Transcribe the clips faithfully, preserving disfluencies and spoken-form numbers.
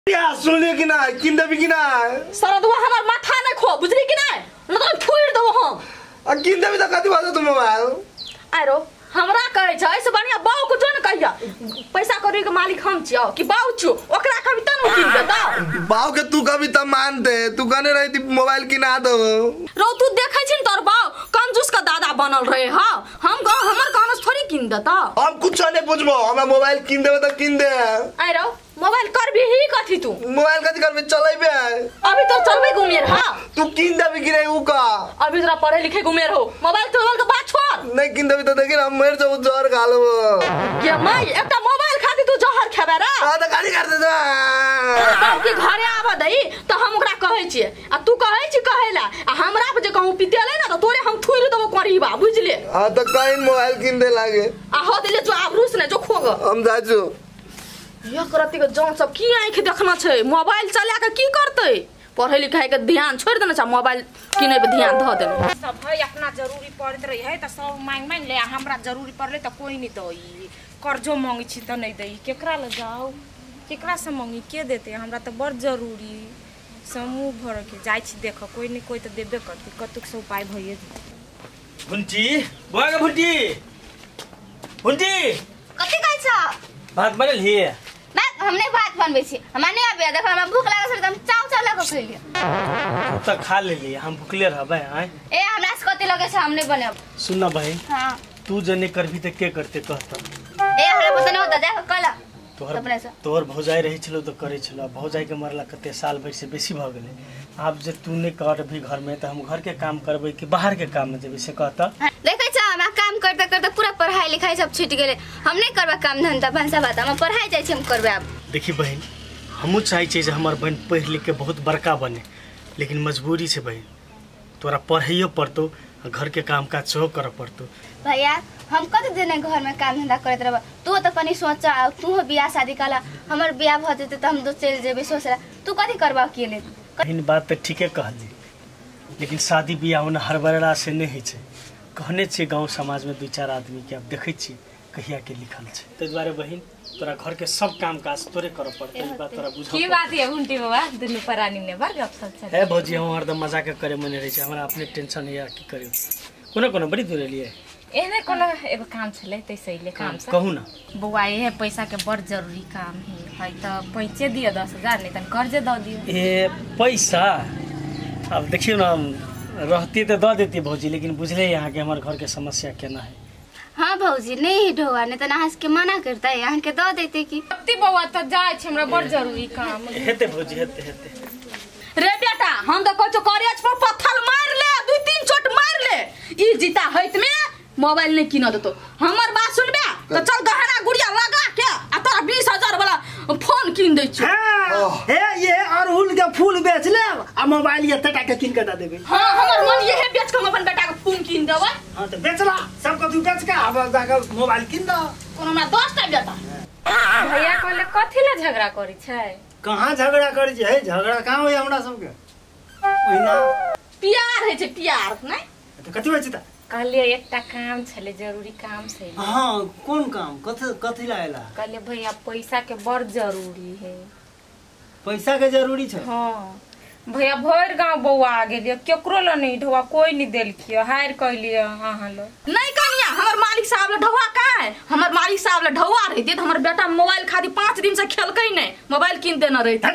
या सुनलिए कि ना किन देबी कि ना सरदवा हमर माथा नै खो बुझली कि नै न तो फुइर देबो हम आ किन देबी त कथि बात तुम मोबाइल आरो हमरा कहै छै ऐसे बढ़िया बाऊ को जोन कहिया पैसा करी के मालिक हम छियो कि बाऊ छु ओकरा कभी त न किन देता बाऊ के तू कभी त मान दे तू कने रही थी मोबाइल किना दो रो तू देखै छिन तोर बाऊ कंजूस का दादा बनल रहे ह हम ग हमर कानस थोड़ी किन देता हम कुछ नहीं बुझबो हमरा मोबाइल किन देबे त किन दे आरो मोबाइल करबी ही कथि तू मोबाइल कथि करबे चलेबे अभी तो चलबे गुमेर हां तू किन देबी कि नहीं उ का अभी तोरा पढ़े लिखे गुमेर हो मोबाइल चलल के बात छोड़ नहीं किन देबी त देखि हम मर जाऊ जहर खा लेबो ये माई एकटा मोबाइल खाती तू जहर खेबे रे आ त गाड़ी कर दे बाऊ के घरे आबा दई त हम ओकरा कहै छी आ तू कहै छी कहेला आ हमरा पे जे कहूं पितेले ना त तोरे हम थुइर देबो करीबा बुझले हां त कहीं मोबाइल किन दे लागे आ हो देले जो आबरूस ने जो खोग हम जाजू ये करती के जौन सब की आंख देखना छै मोबाइल चला के की करतै पढ़े लिखाई के ध्यान छोड़ देना छै मोबाइल किने पे ध्यान ध देना सब है अपना जरूरी पड़त रही है त सब मांग मांग ले हमरा जरूरी पड़ले त कोई नहीं दई कर्जो मांगी छी त नहीं दई केकरा ले जाओ केकरा से मांगी के देते हमरा त बड़ जरूरी समूह भर के जाय छी देख कोई नहीं कोई त देबे करती कतुक से उपाय भइए भुंटी बोगा भुंटी भुंटी कथि कहै छ भात बनल ही मैं हमने भात बनबै छी हमरा नै आबे देख हमरा भूख लागल छ त हम चाउ चाउ लग खइलिए तू त खा लेली हम भूखले रहबे हैं ए हमरा से कथि लगे छ हम नै बनब सुन ना भाई हां तू जने करबी त के करते कहता ए हमरा पता नै होता जा कला तोहर तोहर भौजाई रही छलो त करे छलो भौजाई के मरला कते साल भर से बेसी भ गेले आप जे तू नै करबी घर में त हम घर के काम करबै कि बाहर के काम में जेबे से कहता देखै छ हम काम करते करते पूरा पढ़ाई लिखाई सब छूट गेले हम नै करबा काम धंधा भंसा बात हम पढ़ाई जाय छी हम करबे अब देखी बहन हमहु चाहै छी जे हमर बहन पढ़ लिख के बहुत बड़का बने लेकिन मजबूरी से बहन तोरा पढ़ाइयो पड़तो घर के काम काज सेहो कर पड़तो भैया हम कत दिन घर में काम धंधा करत रहब तू त कनी सोच तू बियाह शादी कला हमर बियाह भ जेते त हम दो चल जेबे सोचला तू कथि करबा अकेले कहिन बात त ठीके कहली लेकिन शादी बियाह होना हरबरला से नहीं है छै कहने छे गांव समाज में दो चार आदमी के अब देखै छी कहिया के लिखल छै तै दुआरे बहिन तोरा घर के सब काम काज तोरे करे पड़ते ई बात तोरा बुझा की बात है उंटी बाबा दुनु परानी ने बार गप सब छै ए भौजी हम हरदम मजाक करे मने रही छै हमरा अपने टेंशन है यार की करियो कोनो कोनो बड़ी दूर लिए एने कोनो एगो काम छले तैसे ले काम से कहू ना बुआ ये पैसा के बड़ जरूरी काम है है त पैसे दियो दस हजार नहीं त कर्ज द दियो ए पैसा अब देखियो ना रहती तो द देती भौजी लेकिन बुझले यहाँ के हमारे घर के समस्या केना है हां भौजी नहीं ढोवा ने त नाहस के मना करता है यहाँ के द देते की कत्ती बउआ त जाय छै हमरा बड़ जरूरी काम हेते भौजी हेते हेते रे बेटा हम तो कहछो करेज पर पत्थर मार ले दू तीन चोट मार ले ई जीता होइत में मोबाइल नहीं किन देतो हमर बात सुनबे त चल गहना गुड़िया लगा के आ तोरा बीस हजार वाला फोन किन दै छी हे ये अरहुल के फूल बेच ले आ मोबाइल ये तटा के किन के द देबे हां हमर मन ये है बेच के हम अपन बेटा के फोन किन देबै हां त बेचला सब को तू बेच के अब जाके मोबाइल किन द कोनो ना दस टा बेटा भैया कहले कथि ला झगड़ा करी छै कहां झगड़ा करी छै झगड़ा कहां होय हमरा सब के ओहिना प्यार है छै प्यार नै त कथि होय छै त कहलिए एकटा काम छले जरूरी काम से हां कोन काम कथि कथि लायला कहलिए भैया पैसा के बड़ जरूरी है पैसा के जरूरी छै हां भैया भर गांव बउआ आ गेलिए केकरो ल नहीं ढवा कोई नहीं देलखियो हायर कहलिए अहां ल नहीं कनिया हमर मालिक साहब ल ढवा का है हमर मालिक साहब ल ढवा रहते त हमर बेटा मोबाइल खाली पाँच दिन से खेलकै नहीं मोबाइल किन देना रहते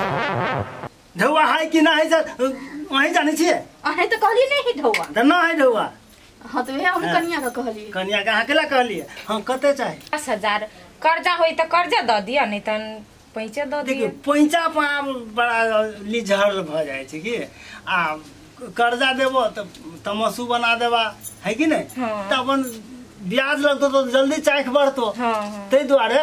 ढवा है कि ना है वही जाने छिए अहे त कहली नहीं ढवा त ना है ढवा हां त वे हम कनिया का कहली कनिया कहां केला कहली हां कते चाहे दस हजार कर्जा होई त कर्जा द दिया नहीं त पैसा द दिया पैसा पा बड़ा लिझर भ जाय छै कि आ कर्जा देबो त तमसु बना देबा है कि नहीं त अपन ब्याज लगतो तो जल्दी चाख बढ़तो हां तै दुआरे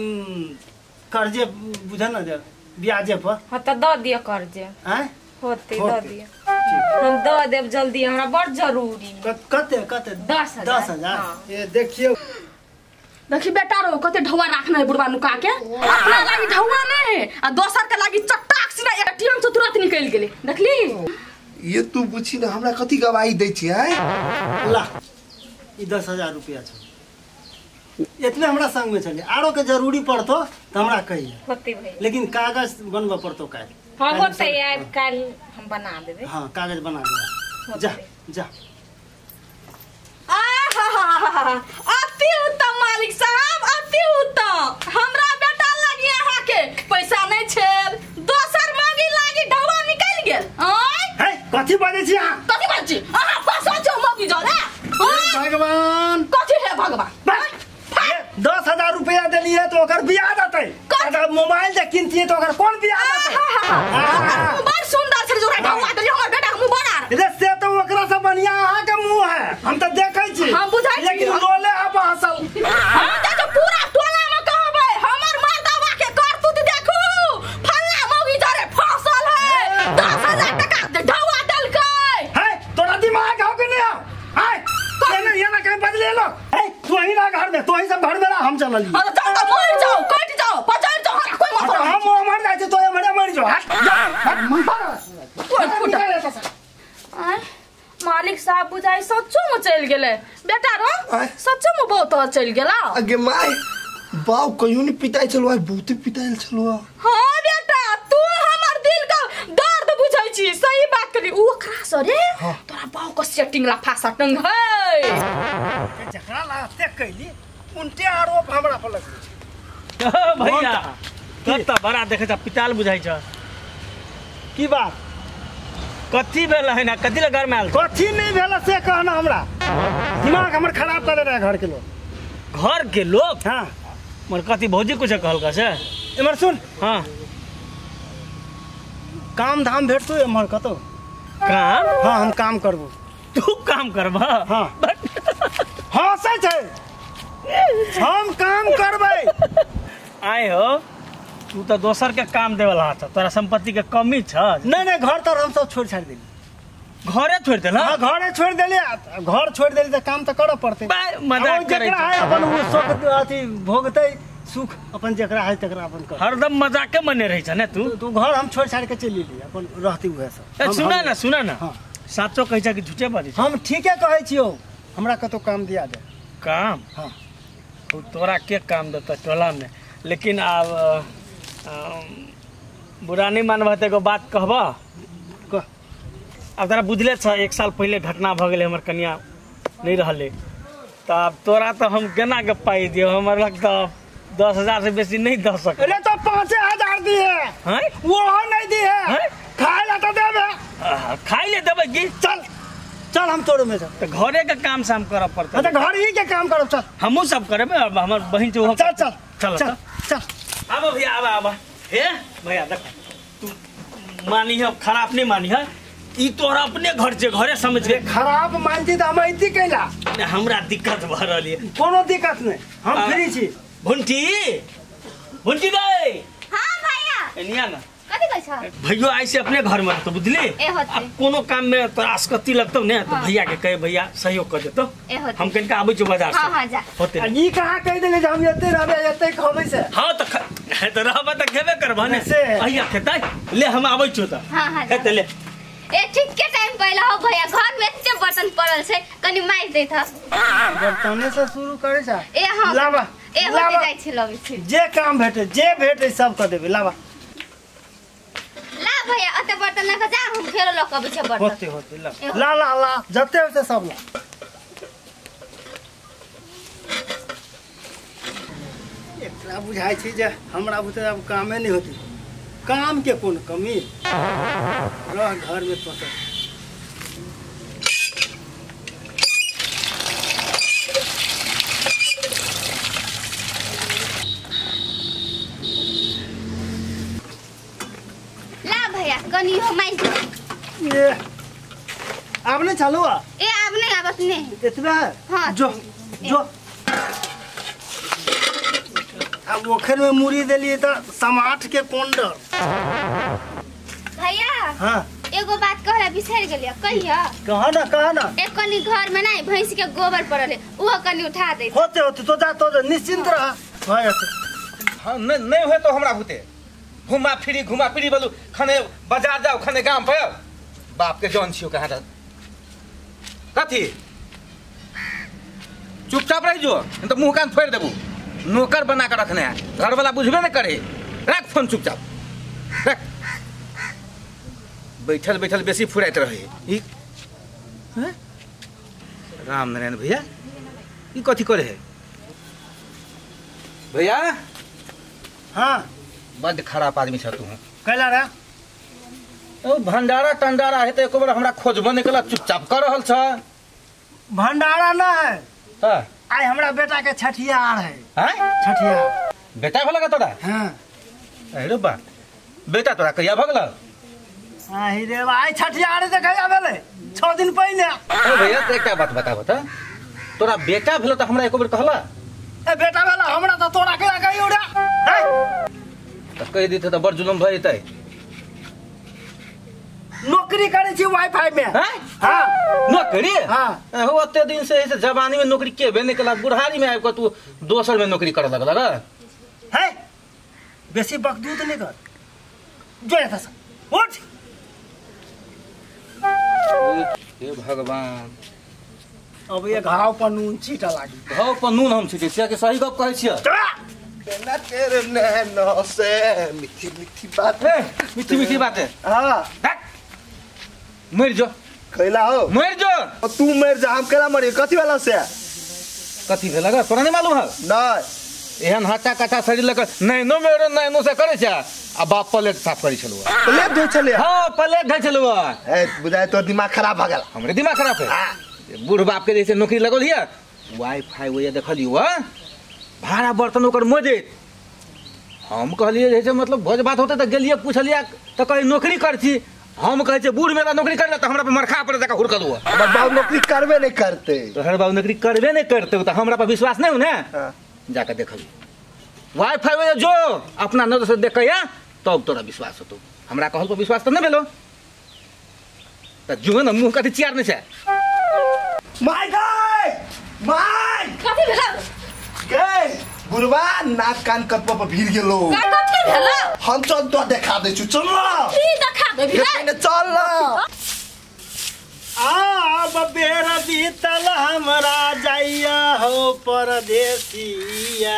कर्जे बुझ न दे ब्याजे पर हां त द दिया कर्जे हैं होते द दिया हम द देब जल्दी हमरा बड़ जरूरी कते कते दस हजार दस हजार ये देखियो देखी बेटा रो कते ढवा राखना है बुढ़वा नुका के अपना लागी ढवा नहीं है आ दोसर के लागी चट्टाक सीना एटीएम से तुरंत निकल गेले देखली ये तू पूछी ना हमरा कथि गवाही दै छी है ला ई दस हजार रुपया छ इतने हमरा संग में चले आरो के जरूरी पड़तो तो हमरा कहिए होते भाई लेकिन कागज बनवा पड़तो काल हाँ होते यार कल हम बना देबे हाँ कागज बना दे जा जा आहा अति उत्तम मालिक साहब अति उत्तम हमरा बेटा लगी यहाँ के पैसा नहीं छेल दोसर मांगी लागी ढौआ निकल गेल आय है कथी बाजै छी अहाँ कथी बाजै छी अहाँ पैसा जो मांगी जा रे भगवान कथी है भगवान दस हजार रुपया दिलिए तो ओकर ब्याज देतै अगर मोबाइल जे किनतिए तो ओकर कोन ब्याज देतै बड़ सुंदर छै जो ढौआ देली हमर बेटा के मुंह बना रे से तो ओकरा से बढ़िया अहाँ के मुंह है हम तो देखै छी हम बुझाइ छी लेकिन लोले आप हसल हम तो पूरा टोला में कहबै हमर मर्दवा के करतूत देखू फल्ला मौगी जरे फसल है दस हजार टका ढौआ देलकै है तोरा दिमाग हो के नहीं हो है केना येना कहीं बदले लो है तू ही ना घर में तू ही सब घर में रह हम चलली अरे जाओ तो मर जाओ कट जाओ पचास जाओ हमरा कोई मतलब हम वो मर जाए तो ये मरे मर जाओ हट कोई फुटा मालिक साहब बुझाई सच्चो में चल गेले बेटा रो सच्चो में बहुत चल गेला आगे माय बाऊ कहियो नहीं पिटाई चलो बहुत पिटाई चलो हां बेटा तू हमर दिल का दर्द बुझाई छी सही बात करी उ ओकरा सरे तोरा बाऊ को सेटिंग ला फासा टंग है जकरा लाते कैली उनते आरोप हमरा पर लगै भैया कत बड़ा देखे छ पिताल बुझाइ छ की बात कथी भेल है ना कथी ले घर में आल कथी नहीं भेल से कहना हमरा दिमाग हमर खराब कर रहे घर के लोग घर के लोग हां मर कथी भौजी कुछ कहल का से इमर सुन हां काम धाम भेटतो इमर कतो काम हां हम काम करबो तू काम करबा हां हां सच है हम काम करबै आए हो तू तो दोसर के काम देवला छ तोरा संपत्ति के कमी छ नहीं नहीं घर तो हम सब छोड़ छाड़ देली घरे छोड़ देला हां घरे छोड़ देली घर छोड़ देली तो काम तो करऽ पड़ते मजाक करे जेकरा है अपन वो सुख अथी भोगतै सुख अपन जेकरा है तकरा अपन कर हरदम मजाके मने रही छ ने तू तू घर हम छोड़ छाड़ के चली ली अपन रहती हुए सब सुना ना सुना ना हां साचो कहै छ कि झूठे बाजी हम ठीके कहै छियो हमरा कतो काम दिया दे काम हां तो तोरा के काम देता टोला में लेकिन अब बुरा नहीं मानबा त एगो बात कहबा कह अब तोरा बुझले छ एक साल पहले घटना भ गेले हमर कन्या नहीं रहले त अब तोरा तो हम केना के पाई दियो हमर लग त दस हजार से बेसी नहीं दे सके अरे तो पाँच हजार दिए हैं वो नहीं दिए हैं खाए ला तो देबे खाई ले देबे की चल चल हम तोरे में चल तो घरे के काम से हम करब पड़ता तो घर ही के काम करब चल हमहू सब करबे अब हमर बहिन जो चल चल चल चल चल आबो भैया आबा आबा हे भैया देख तू मानी है खराब नहीं मानी है ई तोरा अपने घर से घरे समझ के खराब मानती तो हम ऐती कैला हमरा दिक्कत भ रहली कोनो दिक्कत नहीं हम फ्री छी भुंटी भुंटी गए हां भैया एनिया ना कथी कहै छ भैया ऐसे अपने घर में तो बुझली ए होते। अब कोनो काम में तोरा आसकती लगतो ने तो भैया के कहे भैया सहयोग कर देतो ए होते। हम कनका आबै छ बाजार से हां हां जा होते ई कहां कह देले जे हम एते रहबे एते खबै से हां तो ख- तो रहबा त खेबे करबा ने से। भैया खेतै ले हम आबै छ त हां हां खेते ले ए ठीक के टाइम पहला हो भैया घर में एते बर्तन पड़ल छै कनी माइज दे था बर्तने से शुरू करे छ ए हां लाबा ए होते जाय छै लबे छै जे काम भेटे जे भेटे सब कर देबे लाबा ला भैया अते बर्तन लगा जा हम फेरो ल कबै छै बर्तन होते होते ला ला ला ला जते होते सब ला एकरा बुझाइ छै जे हमरा बुते अब कामे नहीं होती काम के कोन कमी रह घर में तो ला भैया कनी हो माइज ये अब नहीं चालू आ ए अब नहीं आवत नहीं इतना है हाँ। जो जो अब ओखर में मुड़ी देलिए तो समाट के कोन डर भैया हाँ एगो बात कहला बिसर गेलिया कहिया कहा ना कहा ना एक कनी घर में नहीं भैंस के गोबर पड़ल है वो कनी उठा दे होते होते तो जा तो जा, निश्चिंत रहा हाँ जाते हाँ न- नहीं हुए तो हमरा भूते घुमा फिरी घुमा फिरी बोलू खने बाजार जाओ खने गांव पे आओ बाप के जौन छियो कहाँ रह कथी चुपचाप रह जो नहीं तो मुंह कान फोड़ देबू नौकर बना कर रखने है घर वाला बुझबे नहीं करे रख फोन चुपचाप रख बैठल बैठल बेसी फुराइत रहे ई हैं? राम नारायण भैया ई कथी करे है भैया हाँ बड़ खराब आदमी छ तू कैला रे ओ भंडारा टंडारा है तो एक बार हमरा खोजबो नहीं कला चुपचाप कर रहल छ भंडारा ना है हां आई हमरा बेटा के छठियार है हैं छठियार बेटा भला का तोरा हाँ अरे बा बेटा तोरा कहिया भगला आई रे भाई छठियार से कहिया भेले छह दिन पहले ओ भैया तो एकटा बात बताबो त तोरा बेटा भेलो त हमरा एको बेर कहला ए बेटा भेला हमरा त तोरा के कहियो रे हैं त कहि दिथे त बड़ जुलम भइ जतै नौकरी करे छी वाईफाई में हैं हां नौकरी हां हो ओते दिन से ऐसे जवानी में नौकरी के बने कला बुढ़ारी में आब के तू दोसर में नौकरी करे लगला रे है बेसी बकदूद नहीं कर जो ऐसा उठ हे भगवान अब ये घाव पर नून छीटा लागी घाव पर नून हम छिटे छिया के सही गप कहै छिया केना तेरे नैनो से मीठी मीठी बात ए मीठी मीठी बात है हाँ मर जो कैला हो मर जो और तू मर जा हम केला मरी कथी वाला से कथी भेला गा तोरा नहीं मालूम है नहीं एहन हाटा काटा शरीर लेकर नैनो में नैनो से करे छा आ बाप प्लेट साफ करी छलुआ प्लेट धो चले हां प्लेट धो छलुआ ए बुझाय तो दिमाग खराब भ गेल हमरे दिमाग खराब है बूढ़ बाप के जैसे नौकरी लगल हिया वाईफाई वो देखलियो हां भाड़ा बर्तन ओकर मजेत हम कहलिए जैसे मतलब भोज बात होते त गेलिए पूछलिए त कहि नौकरी कर छी हम कहै छै बूढ़ मेरा नौकरी कर त हमरा पे मरखा पर जाके हुरकल हुआ हमर बाबू नौकरी करबे नहीं करते तो हर बाबू नौकरी करबे नहीं करते त हमरा पर विश्वास नहीं हो ना हाँ। जाके देखलिए वाईफाई में जो अपना नजर से देख या तब तोरा विश्वास होतो हमरा कहल पर विश्वास त नहीं भेलो त जो न मुंह कथि चियार नहीं छै माय गॉड माय कथी भेला गए बुढ़वा नाक कान कटवा पर भीड़ गेलो का कथी भेला हम चल तो देखा दे छु चल ना की देखा दे ये पहले चल ना अब बेर बीतल हमरा जाइया हो परदेसिया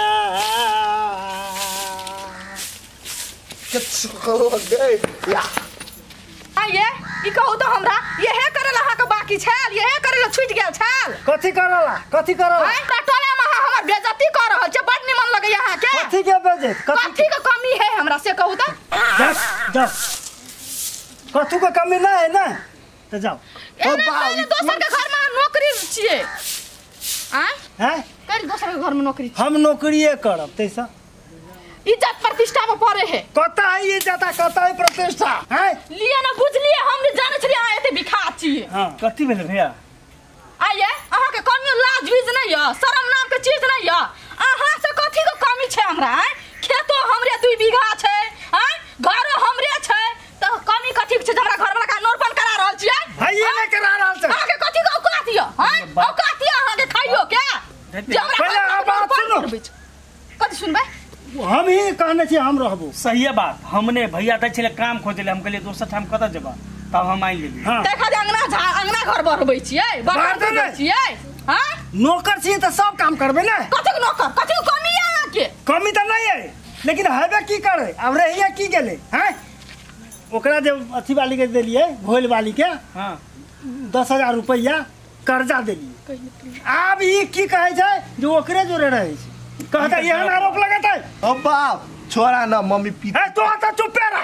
किछ हो गए या आये ई कहू तो हमरा यहे करे लहा के बाकी छल यहे करे ल छूट गेल छल कथी करला कथी करला आई टटोले में हमर बेइज्जती कर रहल छ बड निमन लगे यहां के कथी के बजे कथी के कमी है हमरा से कहू त जा जा कथू के कमी ना है ना तो जाओ ए नहीं दोसर के घर में नौकरी छिए आय हैं कर दोसर के घर में नौकरी हम नौकरीए करब तैसा इज्जत प्रतिष्ठा में पड़े है कता है ये जाता कता है प्रतिष्ठा हैं लिए ना बुझलिए हम जाने छलिए आए थे भिखा छिए हां कथी भेल भैया आये अहाँ के कनियो लाज बीज नहीं है शर्म नाम के चीज नहीं है अहाँ से कथी के कमी छै हमरा हैं खेतो हमरे दुई बीघा छै हैं घरो हमरे छै त कमी कथी के छै हमरा घर वाला का नौरपन करा रहल छियै भाई ये नहीं करा रहा से अहाँ के कथी के औकात है हैं औकात है अहाँ के खाइयो के जे हमरा पहले घर आप बात नौरपन सुनो। करबै छै। कथी सुनबै हम ही कहने छी हम रहबो सही है बात हमने भैया दै छले काम खोजले हम कहलिए दोसर ठाम कत जेबा तब हम आइ लेली हां देखा जे अंगना झा अंगना घर बढ़बै छियै बाहर बाहर दे दे नहीं। छियै हां नौकर छी तो सब काम करबे ना कथी के नौकर कथी के कमी है अहाँ के कमी तो नहीं है लेकिन हबे की करे अब रहिया की गेले हैं ओकरा जब अथी वाली के देलिए भोल वाली के हां दस हजार रुपया कर्जा देलिए अब ई की कहे छै जो ओकरे जोरे रहे छै कहता ये आरोप लगाता है ओ बाप छोरा ना मम्मी पी है तो तो चुप रह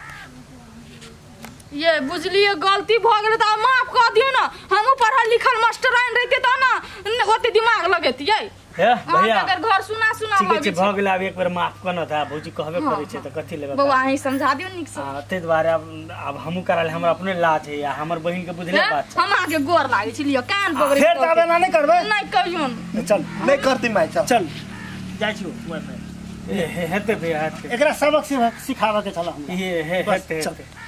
ये बुझलिए गलती भ गेल त माफ क दियो ना हमहु पढ़ल लिखल मास्टराइन रहते त ना ओते दिमाग लगेतियै हे भैया अगर घर सुना सुना ठीक छै लगे भ गेल आब एक बेर माफ करना था भौजी कहबे करे छै त कथी लेबे बौआ अहीं समझा दियो निक से हां ते द्वारे अब अब हमहु कराले हमरा अपने लाज है या हमर बहिन के बुझले बात छै हम आके गोर लागे छी लियो कान पकड़े फिर ताबे ना नहीं करबे नहीं कहियो न। चल नहीं करती माई चल चल जाय छी वाईफाई ए हे- हेते भैया हेते एकरा सबक सिखावे के चला हम ये हे बस, हेते चल। हेते